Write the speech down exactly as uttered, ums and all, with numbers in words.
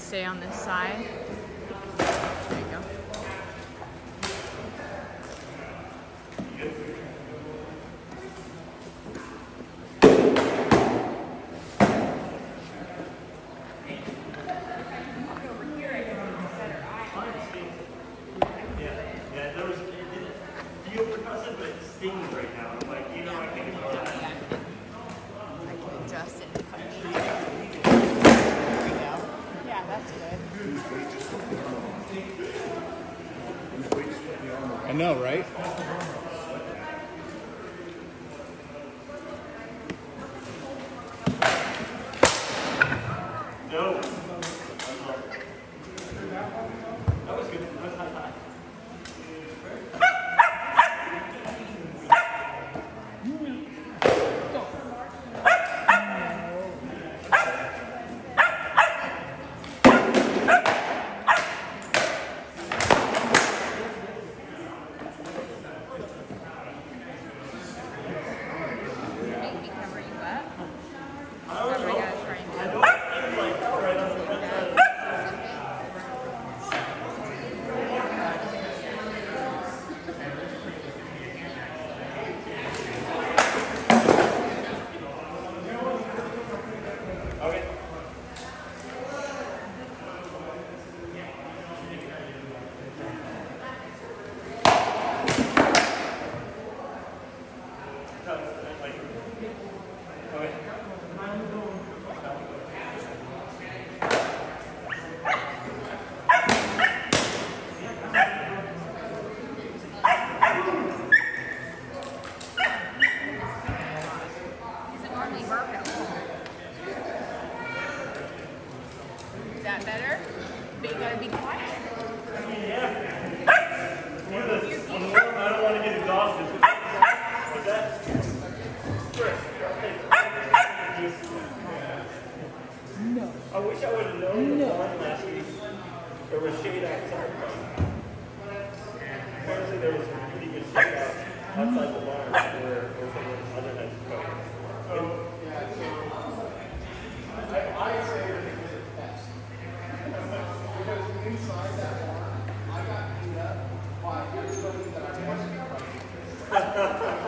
stay on this side. There you go. Right now, I'm like, you know, I can't ignore that. I can adjust it if I need to. There we go. Yeah, that's good. I know, right? No. That was good. That was high high. Is that better? But you gotta be quiet. Yeah. I don't want to get exhausted. What's that? No. I wish I would have known the barn last week. There was shade outside. Apparently there was pretty good shade out outside the barn where the other heads were going. So, I, I say that it was a test. Because inside that barn, I got beat up by everybody that I wasn't fighting.